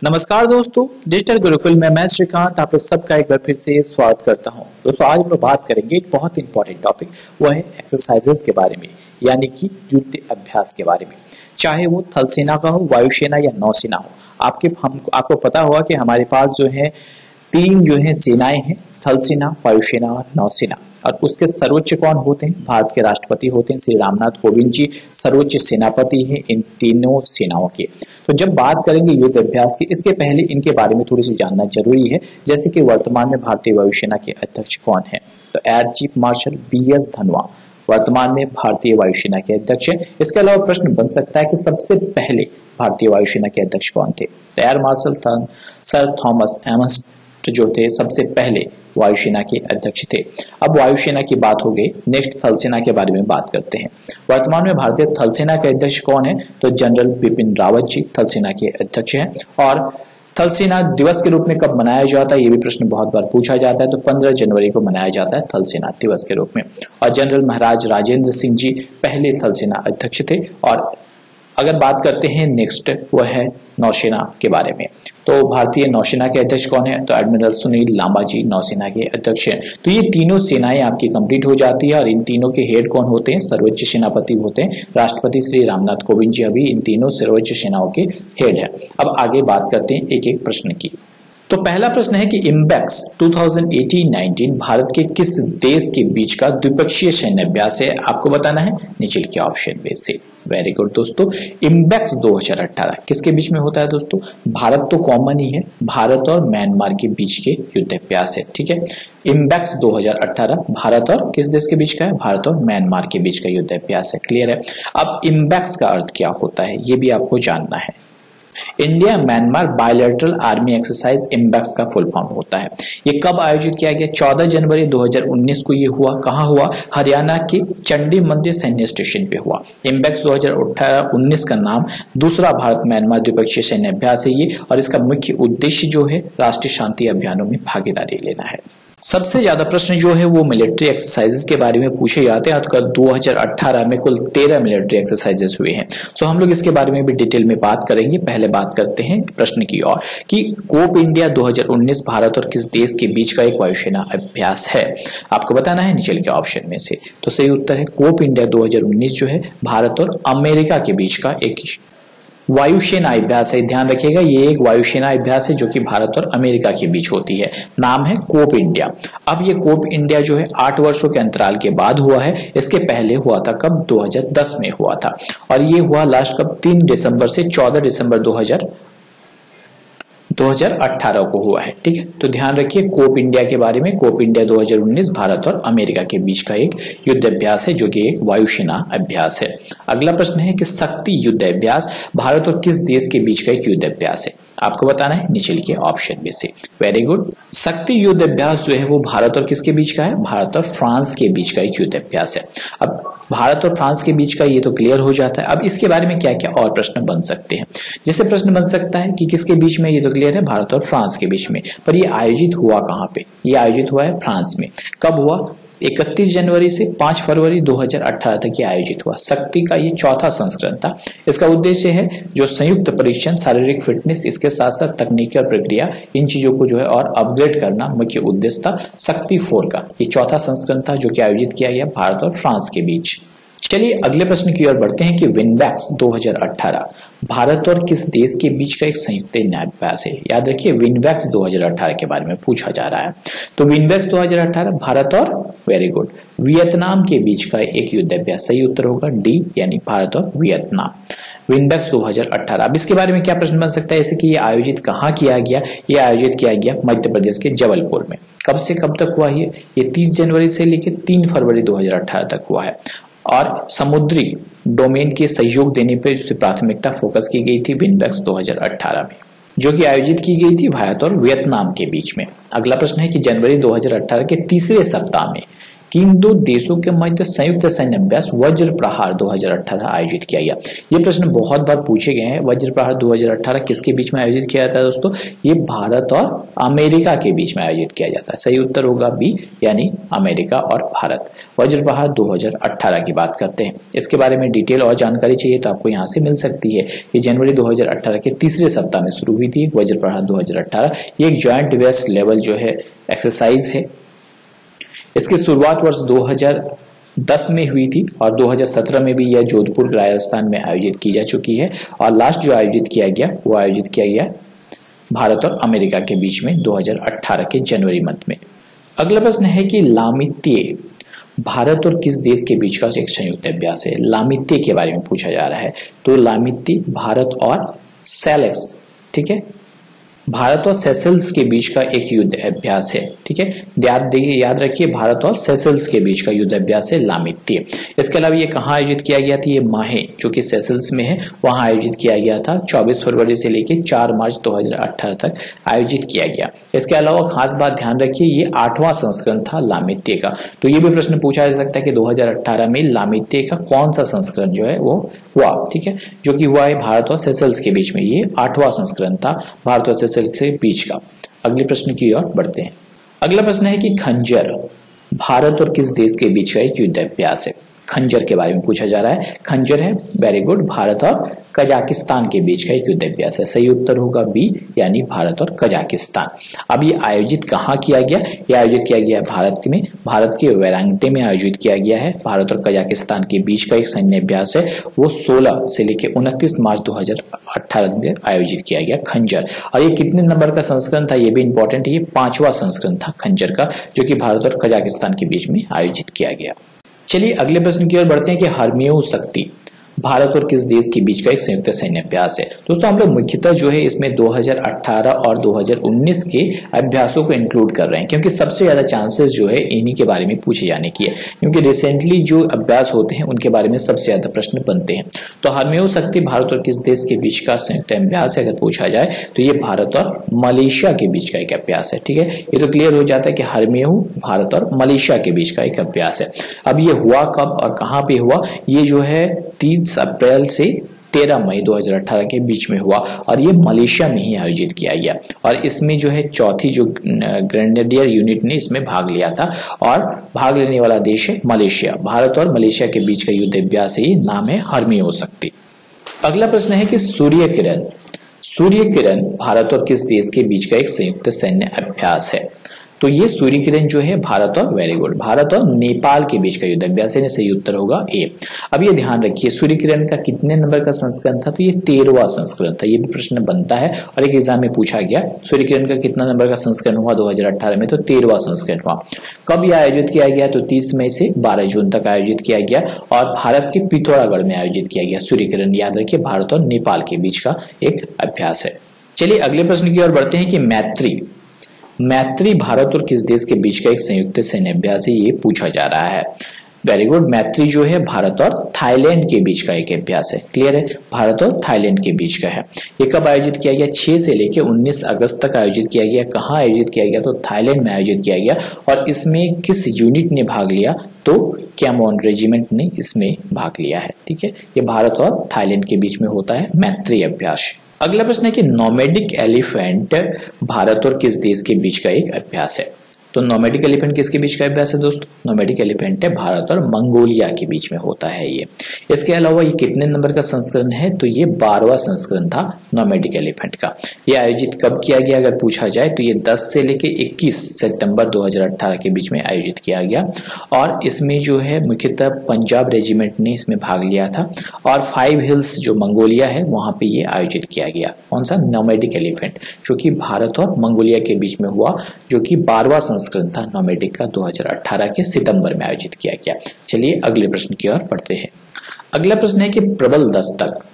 नमस्कार दोस्तों, डिजिटल गुरुकुल में मैं श्रीकांत आप लोग सबका एक बार फिर से स्वागत करता हूं। दोस्तों आज हम लोग बात करेंगे एक बहुत इंपॉर्टेंट टॉपिक, वो है एक्सरसाइजेस के बारे में, यानी कि युद्ध अभ्यास के बारे में। चाहे वो थल सेना का हो, वायुसेना या नौसेना हो। आपको पता होगा कि हमारे पास जो है तीन जो है सेनाएं हैं, थल सेना, वायुसेना और नौसेना। और उसके सर्वोच्च कौन होते हैं? भारत के राष्ट्रपति होते हैं श्री रामनाथ कोविंद जी, सर्वोच्च सेनापति हैं इन तीनों सेनाओं के। तो जब बात करेंगे युद्ध अभ्यास की, इसके पहले इनके बारे में थोड़ी सी जानना जरूरी है, जैसे कि वर्तमान में भारतीय वायुसेना के अध्यक्ष कौन है। तो air chief marshal BS Dhanoa वर्तमान में भारतीय वायुसेना के अध्यक्ष है। इसके अलावा प्रश्न बन सकता है कि सबसे पहले भारतीय वायुसेना के अध्यक्ष कौन थे? तो एयर मार्शल सर थॉमस एम्स जो थे सबसे पहले वायुसेना के अध्यक्ष थे। अब वायुसेना की बात हो गई, नेक्स्ट थल सेना के बारे में बात करते हैं। वर्तमान में भारतीय थल सेना के अध्यक्ष कौन है? तो जनरल बिपिन रावत जी थल सेना के अध्यक्ष हैं। और थल सेना दिवस के रूप में कब मनाया जाता है, ये भी प्रश्न बहुत बार पूछा जाता है। तो 15 जनवरी को मनाया जाता है थल सेना दिवस के रूप में। और जनरल महाराज राजेंद्र सिंह जी पहले थल सेना अध्यक्ष थे। और अगर बात करते हैं नेक्स्ट, वह है नौसेना के बारे में। तो भारतीय नौसेना के अध्यक्ष कौन है? तो एडमिरल सुनील लांबा जी नौसेना के अध्यक्ष हैं। तो ये तीनों सेनाएं आपकी कंप्लीट हो जाती है। और इन तीनों के हेड कौन होते हैं? सर्वोच्च सेनापति होते हैं राष्ट्रपति श्री रामनाथ कोविंद जी, अभी इन तीनों सर्वोच्च सेनाओं के हेड है। अब आगे बात करते हैं एक एक प्रश्न की। तो पहला प्रश्न है कि इम्बैक्स 2018-19 भारत के किस देश के बीच का द्विपक्षीय सैन्य अभ्यास है? आपको बताना है नीचे के ऑप्शन में से। वेरी गुड दोस्तों, इम्बैक्स 2018 किसके बीच में होता है दोस्तों? भारत तो कॉमन ही है, भारत और म्यांमार के बीच के युद्ध अभ्यास है। ठीक है, इम्बैक्स 2018 भारत और किस देश के बीच का है? भारत और म्यांमार के बीच का युद्ध अभ्यास है। क्लियर है। अब इम्बैक्स का अर्थ क्या होता है, ये भी आपको जानना है। India Myanmar bilateral army exercise IMBEX का फुल फॉर्म होता है। ये कब आयोजित किया गया? 14 जनवरी 2019 को ये हुआ। कहां हुआ? हरियाणा के चंडी मंदिर सैन्य स्टेशन पे हुआ। इम्बैक्स 2018-19 का नाम दूसरा भारत म्यांमार द्विपक्षीय सैन्य अभ्यास है ये। और इसका मुख्य उद्देश्य जो है राष्ट्रीय शांति अभियानों में भागीदारी लेना है। सबसे ज्यादा प्रश्न जो है वो मिलिट्री एक्सरसाइजेस के बारे में पूछे जाते हैं। तो 2018 में कुल 13 मिलिट्री एक्सरसाइजेस हुए हैं। सो हम लोग इसके बारे में भी डिटेल में बात करेंगे। पहले बात करते हैं प्रश्न की ओर कि कोप इंडिया 2019 भारत और किस देश के बीच का एक वायुसेना अभ्यास है? आपको बताना है नीचे के ऑप्शन में से। तो सही उत्तर है कोप इंडिया 2019 जो है भारत और अमेरिका के बीच का एक वायुसेना अभ्यास है। ध्यान रखिएगा, ये एक वायुसेना अभ्यास है जो कि भारत और अमेरिका के बीच होती है। नाम है कोप इंडिया। अब ये कोप इंडिया जो है 8 वर्षों के अंतराल के बाद हुआ है। इसके पहले हुआ था कब? 2010 में हुआ था। और ये हुआ लास्ट कब? 3 दिसंबर से 14 दिसंबर 2018 को हुआ है। ठीक है, तो ध्यान रखिए कोप इंडिया के बारे में। कोप इंडिया 2019 भारत और अमेरिका के बीच का एक युद्ध अभ्यास है जो कि एक वायुसेना अभ्यास है। अगला प्रश्न है कि शक्ति युद्ध अभ्यास भारत और किस देश के बीच का एक युद्ध अभ्यास है? आपको बताना है नीचे लिखे ऑप्शन में से। वेरी गुड, शक्ति युद्ध अभ्यास जो है वो भारत और किसके बीच का है? भारत और फ्रांस के बीच का एक युद्ध अभ्यास है। अब भारत और फ्रांस के बीच का ये तो क्लियर हो जाता है। अब इसके बारे में क्या क्या और प्रश्न बन सकते हैं? जैसे प्रश्न बन सकता है कि किसके बीच में? ये तो क्लियर है, भारत और फ्रांस के बीच में। पर ये आयोजित हुआ कहाँ पे? ये आयोजित हुआ है फ्रांस में। कब हुआ? 31 जनवरी से 5 फरवरी 2018 तक ये आयोजित हुआ। शक्ति का ये चौथा संस्करण था। इसका उद्देश्य है जो संयुक्त परीक्षण, शारीरिक फिटनेस, इसके साथ साथ तकनीकी और प्रक्रिया, इन चीजों को जो है और अपग्रेड करना मुख्य उद्देश्य था शक्ति 4 का। ये चौथा संस्करण था जो कि आयोजित किया गया भारत और फ्रांस के बीच। चलिए अगले प्रश्न की ओर बढ़ते हैं कि विनबैक्स 2018 भारत और किस देश के बीच का एक संयुक्त अभ्यास है? याद रखिए विनबैक्स 2018 के बारे में पूछा जा रहा है। तो विनबैक्स 2018 भारत और वेरी गुड वियतनाम के बीच का एक युद्ध अभ्यास। सही उत्तर होगा डी, यानी भारत और वियतनाम। विनबैक्स 2018। अब इसके बारे में क्या प्रश्न बन सकता है? जैसे कि ये आयोजित कहाँ किया गया? ये आयोजित किया गया मध्य प्रदेश के जबलपुर में। कब से कब तक हुआ? ये 30 जनवरी से लेकर 3 फरवरी 2018 तक हुआ है। और समुद्री डोमेन के सहयोग देने पर प्राथमिकता फोकस की गई थी विनबैक्स 2018 में, जो कि आयोजित की गई थी भारत और वियतनाम के बीच में। अगला प्रश्न है कि जनवरी 2018 के तीसरे सप्ताह में किन दो देशों के मध्य संयुक्त सैन्य अभ्यास वज्र प्रहार 2018 आयोजित किया गया? ये प्रश्न बहुत बार पूछे गए हैं। वज्र प्रहार 2018 किसके बीच में आयोजित किया जाता है दोस्तों? ये भारत और अमेरिका के बीच में आयोजित किया जाता है। सही उत्तर होगा बी, यानी अमेरिका और भारत। वज्र प्रहार 2018 की बात करते हैं। इसके बारे में डिटेल और जानकारी चाहिए तो आपको यहाँ से मिल सकती है। ये जनवरी 2018 के तीसरे सप्ताह में शुरू हुई थी वज्र प्रहार 2018। ये एक ज्वाइंट बेस लेवल जो है एक्सरसाइज है। इसकी शुरुआत वर्ष 2010 में हुई थी और 2017 में भी यह जोधपुर राजस्थान में आयोजित की जा चुकी है और लास्ट जो आयोजित किया गया वो आयोजित किया गया भारत और अमेरिका के बीच में 2018 के जनवरी मंथ में। अगला प्रश्न है कि लामित्य भारत और किस देश के बीच का एक संयुक्त अभ्यास है? लामित्य के बारे में पूछा जा रहा है। तो लामित्य भारत और सेलेक्स, ठीक है, भारत और सेशल्स के बीच का एक युद्ध अभ्यास है। ठीक है, याद रखिए भारत और सेशल्स के बीच का युद्ध अभ्यास है लामित्य। इसके अलावा ये कहाँ आयोजित किया गया था? ये माहे जो कि सेशल्स में है वहां आयोजित किया गया था। 24 फरवरी से लेकर 4 मार्च 2018 तक आयोजित किया गया। इसके अलावा खास बात ध्यान रखिए, ये 8वां संस्करण था लामित्य का। तो ये भी प्रश्न पूछा जा सकता है कि 2018 में लामित्य का कौन सा संस्करण जो है वो हुआ, ठीक है, जो कि हुआ है भारत और सेशल्स के बीच में। ये 8वां संस्करण था भारत और सेशल्स के बीच का। अगले प्रश्न की ओर बढ़ते हैं। अगला प्रश्न है कि खंजर भारत और किस देश के बीच का एक युद्ध अभ्यास है? खंजर के बारे में पूछा जा रहा है। खंजर है, वेरी गुड, भारत और कजाकिस्तान के बीच का एक युद्ध अभ्यास है। सही उत्तर होगा बी, यानी भारत और कजाकिस्तान। अब ये आयोजित कहाँ किया गया? ये आयोजित किया गया भारत में, भारत के वेरांगटे में आयोजित किया गया है। भारत और कजाकिस्तान के बीच का एक सैन्य अभ्यास है, वो 16 से लेकर 29 मार्च 2018 में आयोजित किया गया खंजर। और ये कितने नंबर का संस्करण था? ये भी इंपॉर्टेंट है, ये 5वां संस्करण था खंजर का, जो कि भारत और कजाकिस्तान के बीच में आयोजित किया गया। चलिए अगले प्रश्न की ओर बढ़ते हैं कि हर्मियो शक्ति भारत और किस देश के बीच का एक संयुक्त सैन्य अभ्यास है? दोस्तों हम लोग मुख्यतः जो है इसमें 2018 और 2019 के अभ्यासों को इंक्लूड कर रहे हैं, क्योंकि सबसे ज्यादा चांसेस जो है इन्हीं के बारे में पूछे जाने की है, क्योंकि रिसेंटली जो अभ्यास होते हैं उनके बारे में सबसे ज्यादा प्रश्न बनते हैं। तो हर्मियो शक्ति भारत और किस देश के बीच का संयुक्त अभ्यास है अगर पूछा जाए तो ये भारत और मलेशिया के बीच का एक अभ्यास है। ठीक है, ये तो क्लियर हो जाता है कि हर्मियो भारत और मलेशिया के बीच का एक अभ्यास है। अब ये हुआ कब और कहां पे हुआ? ये जो है 30 अप्रैल से 13 मई 2018 के बीच में हुआ और ये मलेशिया में ही आयोजित किया गया। और इसमें जो है 4थी जो ग्रेनेडियर यूनिट ने इसमें भाग लिया था और भाग लेने वाला देश है मलेशिया। भारत और मलेशिया के बीच का युद्ध अभ्यास है, ये नाम है हर्मियो शक्ति। अगला प्रश्न है कि सूर्य किरण भारत और किस देश के बीच का एक संयुक्त सैन्य अभ्यास है? तो ये सूर्य किरण जो है भारत और, वेरी गुड, भारत और नेपाल के बीच का युद्ध अभ्यास है। सही उत्तर होगा ए। अब ये ध्यान रखिए सूर्य किरण का कितने नंबर का संस्करण था? तो ये 13वां संस्करण था। ये भी प्रश्न बनता है और एक एग्जाम में पूछा गया सूर्य किरण का कितना नंबर का संस्करण हुआ 2018 में? तो 13वां संस्करण हुआ। कब यह आयोजित किया गया? तो 30 मई से 12 जून तक आयोजित किया गया और भारत के पिथौरागढ़ में आयोजित किया गया। सूर्य किरण याद रखिए भारत और नेपाल के बीच का एक अभ्यास है। चलिए अगले प्रश्न की ओर बढ़ते हैं कि मैत्री भारत और किस देश के बीच का एक संयुक्त सैन्य अभ्यास है? ये पूछा जा रहा है। वेरी गुड, मैत्री जो है भारत और थाईलैंड के बीच का एक अभ्यास है। क्लियर है, भारत और थाईलैंड के बीच का है। ये कब आयोजित किया गया? 6 से लेकर 19 अगस्त तक आयोजित किया गया। कहाँ आयोजित किया गया? तो थाईलैंड में आयोजित किया गया। और इसमें किस यूनिट ने भाग लिया? तो कैमोन रेजिमेंट ने इसमें भाग लिया है। ठीक है, ये भारत और थाईलैंड के बीच में होता है मैत्री अभ्यास। अगला प्रश्न है कि नोमैडिक एलिफेंट भारत और किस देश के बीच का एक अभ्यास है? तो नोमैडिक एलिफेंट किसके बीच का अभ्यास है दोस्तों? नोमैडिक एलिफेंट है भारत और मंगोलिया के बीच में होता है ये। इसके अलावा ये कितने नंबर का संस्करण है? तो ये 12वां संस्करण था नोमैडिक एलिफेंट का। ये आयोजित कब किया गया अगर पूछा जाए तो ये 10 से लेके 21 सितंबर 2018 के बीच में आयोजित किया गया। और इसमें जो है मुख्यतः पंजाब रेजिमेंट ने इसमें भाग लिया था और 5 हिल्स जो मंगोलिया है वहां पे ये आयोजित किया गया। कौन सा? नोमैडिक एलिफेंट, जो कि भारत और मंगोलिया के बीच में हुआ, जो कि 12वां संस्करण था नोमैडिक का, 2018 के सितंबर में आयोजित किया गया। चलिए अगले प्रश्न की ओर बढ़ते हैं। अगला प्रश्न है कि प्रबल दस्तक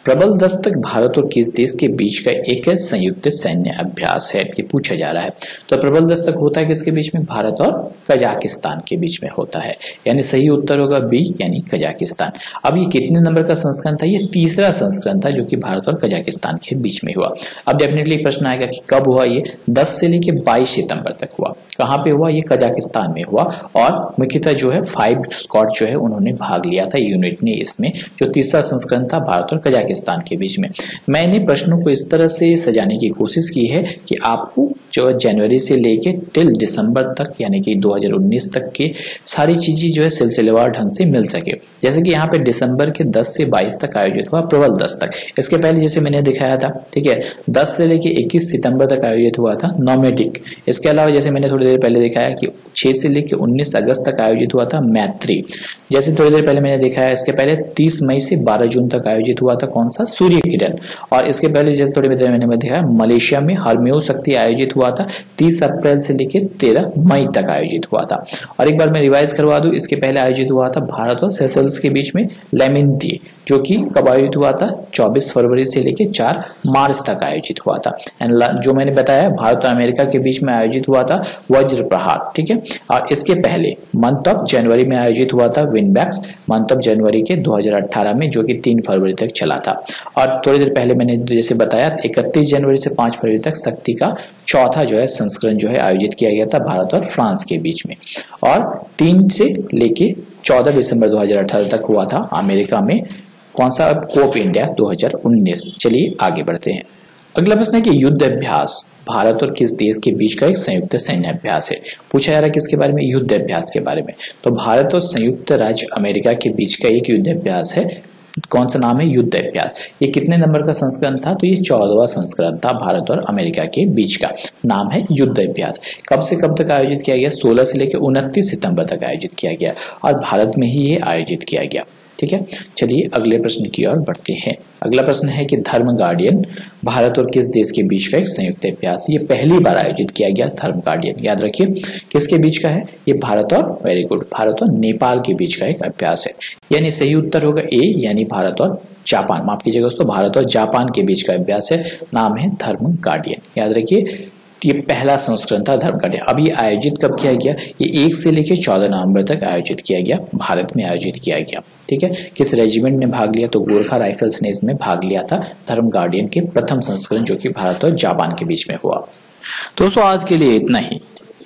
प्रबल दस्तक भारत और किस देश के बीच का एक संयुक्त सैन्य अभ्यास है, ये पूछा जा रहा है। तो प्रबल दस्तक होता है किसके बीच में, भारत और कजाकिस्तान के बीच में होता है, यानी सही उत्तर होगा बी यानी कजाकिस्तान। अब ये कितने नंबर का संस्करण था, ये तीसरा संस्करण था जो कि भारत और कजाकिस्तान के बीच में हुआ। अब डेफिनेटली प्रश्न आएगा कि कब हुआ, ये 10 से लेकर 22 सितंबर तक हुआ। कहां पे हुआ, ये कजाकिस्तान में हुआ और मुख्यतः जो है 5 स्क्वाड जो है उन्होंने भाग लिया था यूनिट ने इसमें, जो तीसरा संस्करण था भारत और कजाकिस्तान के बीच में। मैंने प्रश्नों को इस तरह से सजाने की कोशिश की है कि आपको जो जनवरी से लेके टिल दिसंबर तक यानी कि 2019 तक के सारी चीजें जो है सिलसिलेवार ढंग से मिल सके। जैसे कि यहाँ पे दिसंबर के 10 से 22 तक आयोजित हुआ प्रबल दस्तक। इसके पहले जैसे मैंने दिखाया था, ठीक है, 10 से लेके 21 सितंबर तक आयोजित हुआ था नॉमेडिक। इसके अलावा जैसे मैंने थोड़ी देर पहले दिखाया कि 6 से लेके 19 अगस्त तक आयोजित हुआ था मैत्री। जैसे थोड़ी देर पहले मैंने दिखाया, इसके पहले 30 मई से 12 जून तक आयोजित हुआ था कौन सा, सूर्य किरण। और इसके पहले जैसे थोड़ी देर मैंने दिखाया मलेशिया में हरमेओ शक्ति आयोजित हुआ था 30 अप्रैल से लेकर 13 मई तक आयोजित हुआ था। और एक बार मैं रिवाइज करवा दूं, इसके पहले आयोजित हुआ था भारत और सेशल्स के बीच में लेमिंती, जो कि कब आयोजित हुआ था, 24 फरवरी से लेकर 4 मार्च तक आयोजित हुआ था। एंड जो मैंने बताया भारत और अमेरिका के बीच में आयोजित हुआ था वज्र प्रहार, ठीक है। और इसके पहले मंथ ऑफ जनवरी में आयोजित हुआ था विनबैक्स, मंथ ऑफ जनवरी के 2018 में, जो कि 3 फरवरी तक चला था। और थोड़ी देर पहले मैंने जैसे बताया 31 जनवरी से 5 फरवरी तक शक्ति का चौथा जो है संस्करण जो है आयोजित किया गया था भारत और फ्रांस के बीच में। और 3 से लेके 14 दिसंबर 2018 तक हुआ था अमेरिका में कौन सा, कोप इंडिया 2019। चलिए आगे बढ़ते हैं। अगला प्रश्न है कि युद्ध अभ्यास भारत और किस देश के बीच का एक संयुक्त सैन्य अभ्यास है। पूछा जा रहा है किसके बारे में, युद्ध अभ्यास के बारे में। तो भारत और संयुक्त राज्य अमेरिका के बीच का एक युद्ध अभ्यास है, कौन सा नाम है, युद्ध अभ्यास। ये कितने नंबर का संस्करण था, तो ये 14वां संस्करण था भारत और अमेरिका के बीच का, नाम है युद्ध अभ्यास। कब से कब तक आयोजित किया गया, 16 से लेकर 29 सितंबर तक आयोजित किया गया और भारत में ही ये आयोजित किया गया, ठीक है। चलिए अगले प्रश्न की ओर बढ़ते हैं। अगला प्रश्न है कि धर्म गार्डियन भारत और किस देश के बीच का एक संयुक्त अभ्यास, ये पहली बार आयोजित किया गया धर्म गार्डियन, याद रखिए किसके बीच का है, ये भारत और, वेरी गुड, भारत और नेपाल के बीच का एक अभ्यास है। यानी सही उत्तर होगा ए यानी भारत और जापान, माफ कीजिएगा दोस्तों, भारत और जापान के बीच का अभ्यास है, नाम है धर्म गार्डियन, याद रखिए। ये पहला संस्करण था धर्म गार्डियन। अब ये आयोजित कब किया गया, ये 1 से लेकर 14 नवंबर तक आयोजित किया गया, भारत में आयोजित किया गया, ठीक है। किस रेजिमेंट ने भाग लिया, तो गोरखा राइफल्स ने इसमें भाग लिया था, धर्म गार्डियन के प्रथम संस्करण जो कि भारत और जापान के बीच में हुआ। दोस्तों आज के लिए इतना ही।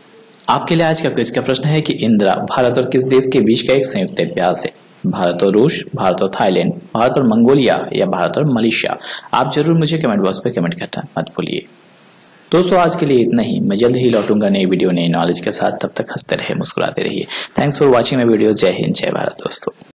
आपके लिए आज का क्विज का प्रश्न है कि इंदिरा भारत और किस देश के बीच का एक संयुक्त अभ्यास है, भारत और रूस, भारत और थाईलैंड, भारत और मंगोलिया या भारत और मलेशिया। आप जरूर मुझे कमेंट बॉक्स पे कमेंट करना मत भूलिए। दोस्तों आज के लिए इतना ही। मैं जल्द ही लौटूंगा नई वीडियो नई नॉलेज के साथ, तब तक हंसते रहिए, मुस्कुराते रहिए। Thanks for watching my video. जय हिंद, जय भारत दोस्तों।